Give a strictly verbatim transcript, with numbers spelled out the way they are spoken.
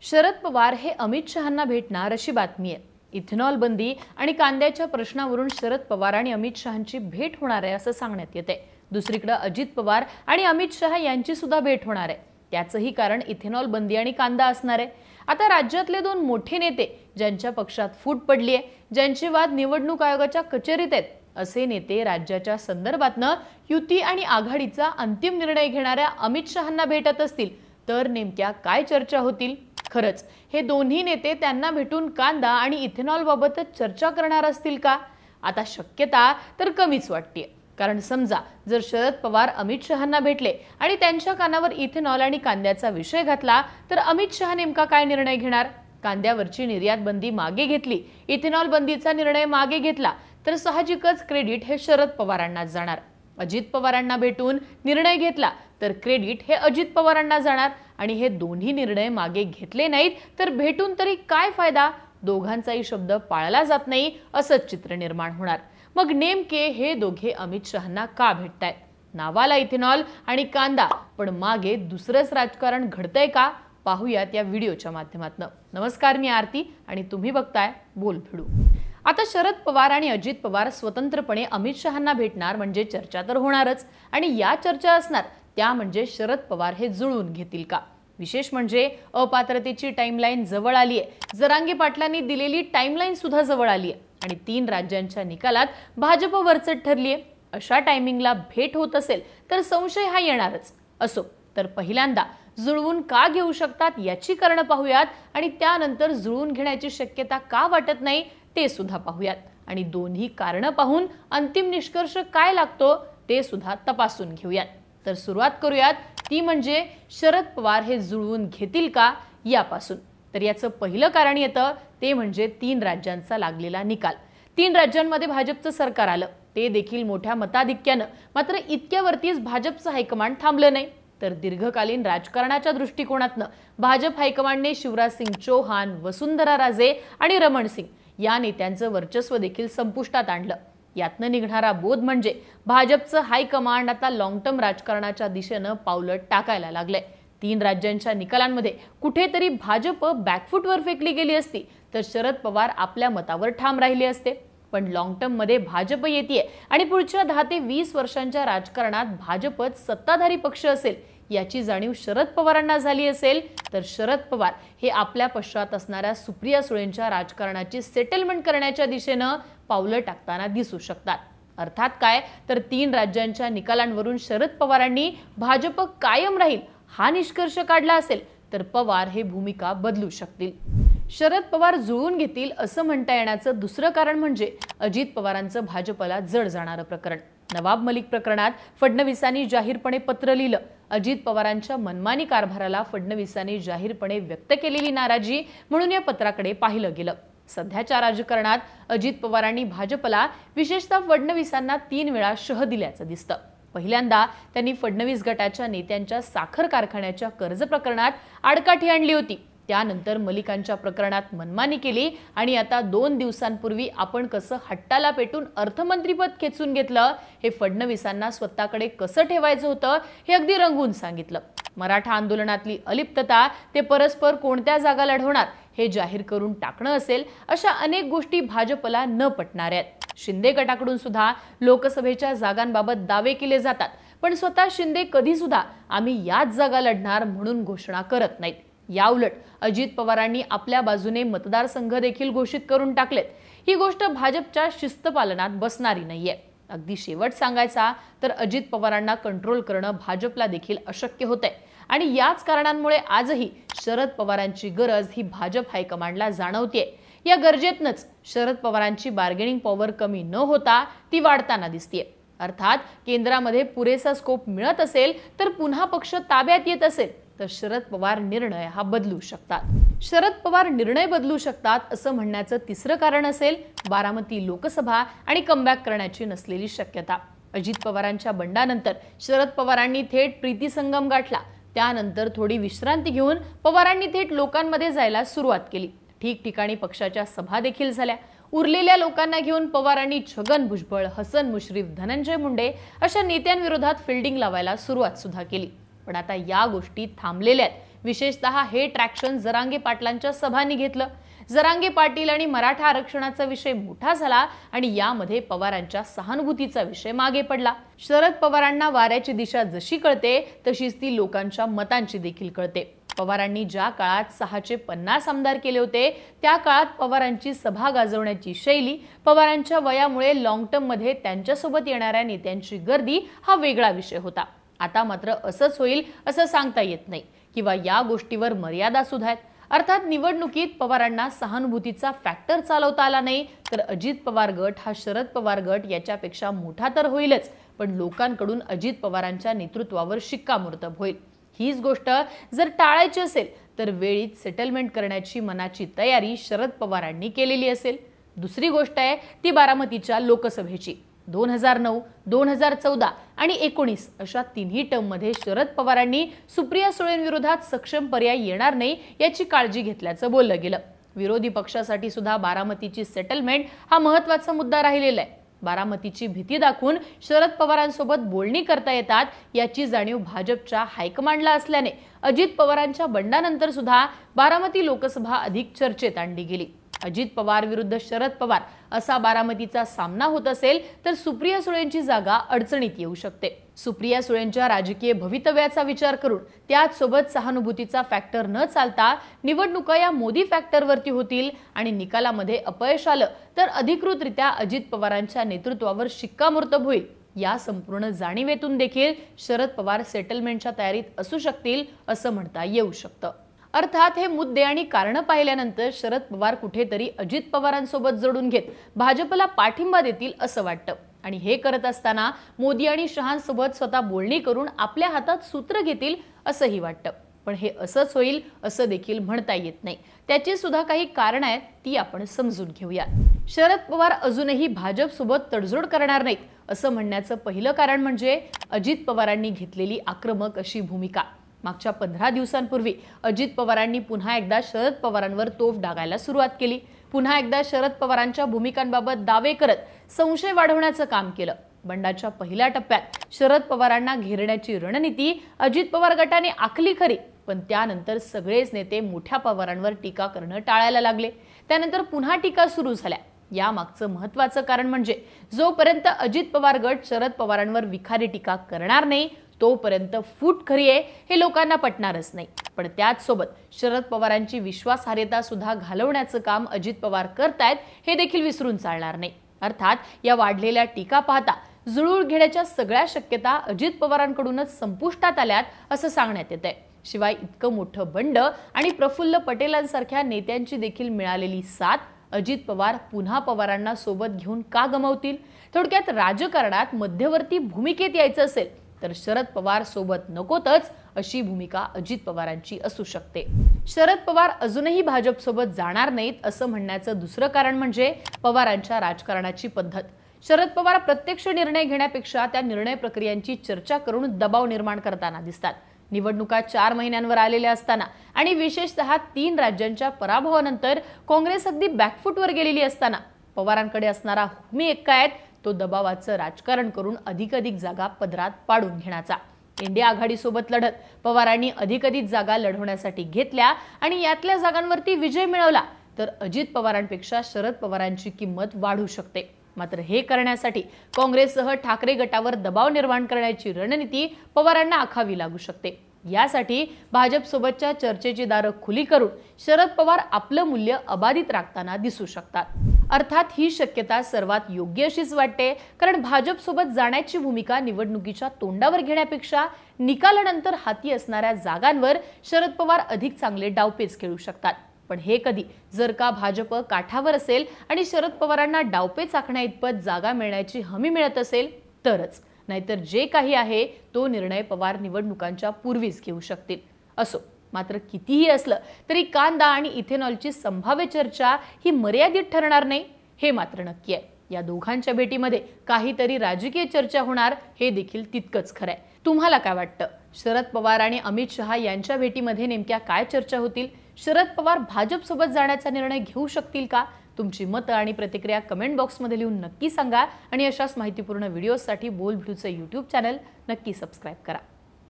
शरद पवार हे अमित शहांना भेटणार अशी बातमी आहे। इथेनॉल बंदी आणि कांद्याच्या प्रश्नावरून शरद पवार आणि अमित शहांची भेट होणार आहे असं सांगण्यात येते। दुसरीकडे अजित पवार आणि अमित शहा यांची सुद्धा भेट होणार आहे। त्याचंही कारण इथेनॉल बंदी आणि कांदा असणार आहे। आता राज्यातले दोन मोठे नेते ज्यांच्या पक्षात फूट पडली आहे, ज्यांचे वाद निवडणूक आयोगाच्या कचेरीत आहेत, असे नेते राज्याच्या संदर्भातनं युती आणि आघाडीचा अंतिम निर्णय घेणाऱ्या अमित शहांना भेटत असतील तर नेमक्या काय चर्चा होतील? खरंच हे दोन्ही नेते त्यांना भेटून कांदा आणि इथेनॉल बाबतच चर्चा करणार असतील का? आता शक्यता तर कमीच वाटते। कारण समजा जर शरद पवार अमित शहांना भेटले आणि त्यांच्या कानावर इथेनॉल आणि कांद्याचा विषय घातला तर अमित शहा नेमका काय निर्णय घेणार? कांद्यावरची निर्यात बंदी मागे घेतली, इथेनॉल बंदीचा निर्णय मागे घेतला तर साहजिकच क्रेडिट हे शरद पवारांनाच जाणार। अजित पवारांना भेटून निर्णय घेतला तर क्रेडिट हे अजित पवारांना जाणार आणि हे दोन्ही निर्णय मागे घेतले नाहीत तर भेटून तरी काय फायदा? दोघांचाही शब्द पाळला जात नाही असंच चित्र निर्माण होणार। मग नेमके हे दोघे अमित शहांना का भेटतायत? नावाला इथेनॉल आणि कांदा पण मागे दुसरंच राजकारण घडतंय का? पाहूयात या व्हिडिओच्या माध्यमातून। नमस्कार, मी आरती आणि तुम्ही बघताय बोलभिडू। आता शरद पवार आणि अजित पवार स्वतंत्रपणे अमित शहांना भेटणार म्हणजे चर्चा तर होणारच आणि या चर्चा असणार त्या म्हणजे शरद पवार हे जुळवून घेतील का? विशेष म्हणजे अपात्रतेची टाइमलाईन जवळ आली आहे, जरांगे पाटलांनी दिलेली टाइमलाईन सुद्धा जवळ आली आहे आणि तीन राज्यांच्या निकालात भाजप वरचढ ठरली आहे। अशा टायमिंगला भेट होत असेल तर संशय हा येणारच। असो तर पहिल्यांदा जुळवून का घेऊ शकतात याची कारणं पाहूयात आणि त्यानंतर जुळवून घेण्याची शक्यता का वाटत नाही ते सुद्धा पाहूयात आणि दोन्ही कारणं पाहून अंतिम निष्कर्ष काय लागतो ते सुद्धा तपासून घेऊयात। तर सुरुवात करूयात ती म्हणजे शरद पवार हे जुळवून घेतील का यापासून। तर याचं पहिलं कारण येतं ते म्हणजे तीन राज्यांचा लागलेला निकाल। तीन राज्यांमध्ये भाजपचं सरकार आलं, ते देखील मोठ्या मताधिक्यानं। मात्र इतक्यावरतीच भाजपचं हायकमांड थांबलं नाही तर दीर्घकालीन राजकारणाच्या दृष्टिकोनातनं भाजप हायकमांडने शिवराजसिंग चौहान, वसुंधरा राजे आणि रमण सिंग या नेत्यांचं वर्चस्व देखील संपुष्टात आणलं। यातनं निघणारा बोध म्हणजे भाजपचं हायकमांड आता लॉंग टर्म राजकारणाच्या दिशेनं पावलं टाकायला लागलंय। तीन राज्यांच्या निकालांमध्ये कुठेतरी भाजप बॅकफुटवर फेकली गेली असती तर शरद पवार आपल्या मतावर ठाम राहिले असते। पण लॉंग टर्म मध्ये भाजप येते आणि पुढच्या दहा ते वीस वर्षांच्या राजकारणात भाजपच सत्ताधारी पक्ष असेल याची जाणीव शरद पवारांना झाली असेल तर शरद पवार हे आपल्या पश्चात असणाऱ्या सुप्रिया सुळेंच्या राजकारणाची सेटलमेंट करण्याच्या दिशेनं पावलं टाकताना दिसू शकतात। अर्थात काय तर तीन राज्यांच्या निकालांवरून शरद पवारांनी भाजप कायम राहील हा निष्कर्ष काढला असेल तर पवार हे भूमिका बदलू शकतील। शरद पवार जुळवून घेतील असं म्हणता येण्याचं दुसरं कारण म्हणजे अजित पवारांचं भाजपला जड जाणारं प्रकरण। नवाब मलिक प्रकरणात फडणवीसांनी जाहीरपणे पत्र लिहिलं। अजित पवारांच्या मनमानी कारभाराला फडणवीसांनी जाहीरपणे व्यक्त केलेली नाराजी म्हणून या पत्राकडे पाहिलं गेलं। सध्याच्या राजकारणात अजित पवारांनी भाजपला विशेषतः फडणवीसांना तीन वेळा शह दिल्याचं दिसतं। पहिल्यांदा त्यांनी फडणवीस गटाच्या नेत्यांच्या साखर कारखान्याच्या कर्ज प्रकरणात आडकाठी आणली होती, त्यानंतर मलिकांच्या प्रकरणात मनमानी केली आणि आता दोन दिवसांपूर्वी आपण कसं हट्टाला पेटून अर्थमंत्रीपद खेचून घेतलं हे फडणवीसांना स्वतःकडे कसं ठेवायचं होतं हे अगदी रंगवून सांगितलं। मराठा आंदोलनातली अलिप्तता ते परस्पर कोणत्या जागा लढवणार हे जाहीर करून टाकणं असेल, अशा अनेक गोष्टी भाजपला न पटणाऱ्या आहेत। शिंदे गटाकडून सुद्धा लोकसभेच्या जागांबाबत दावे केले जातात पण स्वतः शिंदे कधी सुद्धा आम्ही याच जागा लढणार म्हणून घोषणा करत नाहीत। याउलट अजित पवारांनी आपल्या बाजूने मतदारसंघ देखील घोषित करून टाकलेत। ही गोष्ट भाजपच्या शिस्तपालनात बसणारी नाहीये। अगदी शेवट सांगायचा तर अजित पवारांना कंट्रोल करणं भाजपला देखील अशक्य होतंय आणि याच कारणांमुळे आजही शरद पवारांची गरज ही भाजप हायकमांडला जाणवतेय। या गरजेतनच शरद पवारांची बार्गेनिंग पॉवर कमी न होता ती वाढताना दिसतेय। अर्थात केंद्रामध्ये पुरेसा स्कोप मिळत असेल तर पुन्हा पक्ष ताब्यात येत असेल तर शरद पवार निर्णय हा बदलू शकतात। शरद पवार निर्णय बदलू शकतात असं म्हणण्याचं तिसरं कारण असेल बारामती लोकसभा आणि कमबॅक करण्याची नसलेली शक्यता। अजित पवारांच्या बंडानंतर शरद पवारांनी थेट प्रीती संगम गाठला, त्यानंतर थोडी विश्रांती घेऊन पवारांनी थेट लोकांमध्ये जायला सुरुवात केली। ठिकठिकाणी पक्षाच्या सभा देखील झाल्या। उरलेल्या लोकांना घेऊन पवारांनी छगन भुजबळ, हसन मुश्रीफ, धनंजय मुंडे अशा नेत्यांविरोधात फिल्डिंग लावायला सुरुवात सुद्धा केली। पण आता या गोष्टी थांबलेल्या आहेत। विशेषतः हे ट्रॅक्शन जरांगे पाटलांच्या सभांनी घेतलं। जरांगे पाटील आणि मराठा आरक्षणाचा विषय मोठा झाला आणि यामध्ये पवारांच्या सहानुभूतीचा विषय मागे पडला। शरद पवारांना वाऱ्याची दिशा जशी कळते तशीच ती लोकांच्या मतांची देखील कळते। पवारांनी ज्या काळात सहाशे पन्नास आमदार केले होते त्या काळात पवारांची सभा गाजवण्याची शैली, पवारांच्या वयामुळे लॉंग टर्म मध्ये त्यांच्यासोबत येणाऱ्या नेत्यांची गर्दी हा वेगळा विषय होता। आता मात्र असंच होईल असं सांगता येत नाही किंवा या गोष्टीवर मर्यादा सुद्धा आहेत। अर्थात निवडणुकीत पवारांना सहानुभूतीचा फॅक्टर चालवता आला नाही तर अजित पवार गट हा शरद पवार गट याच्यापेक्षा मोठा तर होईलच, पण लोकांकडून अजित पवारांच्या नेतृत्वावर शिक्कामोर्तब होईल। हीच गोष्ट जर टाळायची असेल तर वेळीच सेटलमेंट करण्याची मनाची तयारी शरद पवारांनी केलेली असेल। दुसरी गोष्ट आहे ती बारामतीच्या लोकसभेची। दोन हजार नऊ, दोन हजार चौदा आणि एकोणीस अशा तिन्ही टर्म मध्ये शरद पवारांनी सुप्रिया सुळेंविरोधात सक्षम पर्याय येणार नाही याची काळजी घेतल्याचं बोललं गेलं। विरोधी पक्षासाठी सुद्धा बारामतीची सेटलमेंट हा महत्त्वाचा मुद्दा राहिलेला आहे। बारामतीची भीती दाखवून शरद पवारांसोबत बोलणी करता येतात याची जाणीव भाजपच्या हायकमांडला असल्याने अजित पवारांच्या बंडानंतर सुद्धा बारामती लोकसभा अधिक चर्चेत आणली गेली। अजित पवार विरुद्ध शरद पवार असा बारामतीचा सामना होत असेल तर सुप्रिया सुळेंची जागा अडचणीत येऊ शकते। सुप्रिया सुळेंच्या राजकीय भवितव्याचा विचार करून त्याच सोबत सहानुभूतीचा फॅक्टर न चालता निवडणुका या मोदी फॅक्टरवरती होतील आणि निकालामध्ये अपयश आलं तर अधिकृतरित्या अजित पवारांच्या नेतृत्वावर शिक्कामोर्तब होईल। या संपूर्ण जाणीवेतून देखील शरद पवार सेटलमेंटच्या तयारीत असू शकतील असं म्हणता येऊ शकतं। अर्थात हे मुद्दे आणि कारण पाहिल्यानंतर शरद पवार कुठेतरी अजित पवारांसोबत जोडून घेत भाजपला पाठिंबा देतील असं वाटतं आणि हे करत असताना मोदी आणि शहांसोबत स्वतः बोलणी करून आपल्या हातात सूत्र घेतील असंही वाटतं। पण हे असंच होईल असं देखील म्हणता येत नाही। त्याची सुद्धा काही कारण आहेत ती आपण समजून घेऊया। शरद पवार अजूनही भाजपसोबत तडजोड करणार नाहीत असं म्हणण्याचं पहिलं कारण म्हणजे अजित पवारांनी घेतलेली आक्रमक अशी भूमिका। मागच्या पंधरा दिवसांपूर्वी अजित पवारांनी पुन्हा एकदा शरद पवारांवर तोफ डागायला सुरुवात केली। पुन्हा एकदा शरद पवारांच्या भूमिकांबाबत दावे करत संशय वाढवण्याचं काम केलं। बंडाच्या पहिल्या टप्प्यात शरद पवारांना घेरण्याची रणनीती अजित पवार गटाने आखली खरी, पण त्यानंतर सगळेच नेते मोठ्या पवारांवर टीका करणं टाळायला लागले। त्यानंतर पुन्हा टीका सुरू झाल्या। या मागचं महत्त्वाचं कारण म्हणजे जोपर्यंत अजित पवार गट शरद पवारांवर विखारी टीका करणार नाही तोपर्यंत फूट खरी आहे हे लोकांना पटणारच नाही। पण त्याच सोबत शरद पवारांची विश्वासार्हता सुद्धा घालवण्याचं काम अजित पवार करतायत हे देखील विसरून चालणार नाही। अर्थात या वाढलेल्या टीका पाहता जुळवून घेण्याच्या सगळ्या शक्यता अजित पवारांकडूनच संपुष्टात आल्यात असं सांगण्यात येतंय। शिवाय इतकं मोठं बंड आणि प्रफुल्ल पटेलांसारख्या नेत्यांची देखील मिळालेली साथ अजित पवार पुन्हा पवारांना सोबत घेऊन का गमावतील? थोडक्यात राजकारणात मध्यवर्ती भूमिकेत यायचं असेल तर शरद पवार सोबत नकोतच अशी भूमिका अजित पवारांची असू शकते। शरद पवार अजूनही भाजप सोबत जाणार नाहीत असं म्हणण्याचं दुसरं कारण म्हणजे पवारांच्या राजकारणाची पद्धत। शरद पवार प्रत्यक्ष निर्णय घेण्यापेक्षा त्या निर्णय प्रक्रियांची चर्चा करून दबाव निर्माण करताना दिसतात। निवडणुका चार महिन्यांवर आलेल्या असताना आणि विशेषतः तीन राज्यांच्या पराभवानंतर काँग्रेस अगदी बॅकफुटवर गेलेली असताना पवारांकडे असणारा हुकमी एक काय तो दबावाचं राजकारण करून अधिकाधिक जागा पदरात पाडून घेण्याचा। इंडिया आघाडीसोबत लढत पवारांनी अधिकाधिक जागा लढवण्यासाठी घेतल्या आणि यातल्या जागांवरती विजय मिळवला तर अजित पवारांपेक्षा शरद पवारांची किंमत वाढू शकते। मात्र हे करण्यासाठी काँग्रेससह ठाकरे गटावर दबाव निर्माण करण्याची रणनीती पवारांना आखावी लागू शकते। यासाठी भाजपसोबतच्या चर्चेची दारं खुली करून शरद पवार आपलं मूल्य अबाधित राखताना दिसू शकतात। अर्थात ही शक्यता सर्वात योग्य अशीच वाटते, कारण भाजपसोबत जाण्याची भूमिका निवडणुकीच्या तोंडावर घेण्यापेक्षा निकालानंतर हाती असणाऱ्या जागांवर शरद पवार अधिक चांगले डावपेच खेळू शकतात। पण हे कधी जर का भाजप काठावर असेल आणि शरद पवारांना डावपेच आखण्याइतपत जागा मिळण्याची हमी मिळत असेल तरच, नाहीतर जे काही आहे तो निर्णय पवार निवडणुकांच्या पूर्वीच घेऊ शकतील। असो, मात्र कितीही असलं तरी कांदा आणि इथेनॉलची संभाव्य चर्चा ही मर्यादित ठरणार नाही हे मात्र नक्की आहे। या दोघांच्या भेटीमध्ये काहीतरी राजकीय चर्चा होणार हे देखील तितकंच खरं आहे। तुम्हाला काय वाटतं? शरद पवार आणि अमित शहा यांच्या भेटीमध्ये नेमक्या काय चर्चा होतील? शरद पवार भाजप सोबत जाण्याचा निर्णय घेऊ शकतील का? तुमची मतं आणि प्रतिक्रिया कमेंट बॉक्समध्ये लिहून नक्की सांगा आणि अशाच माहितीपूर्ण व्हिडिओसाठी बोल्ड ब्लूचं यूट्यूब चॅनल नक्की सबस्क्राइब करा।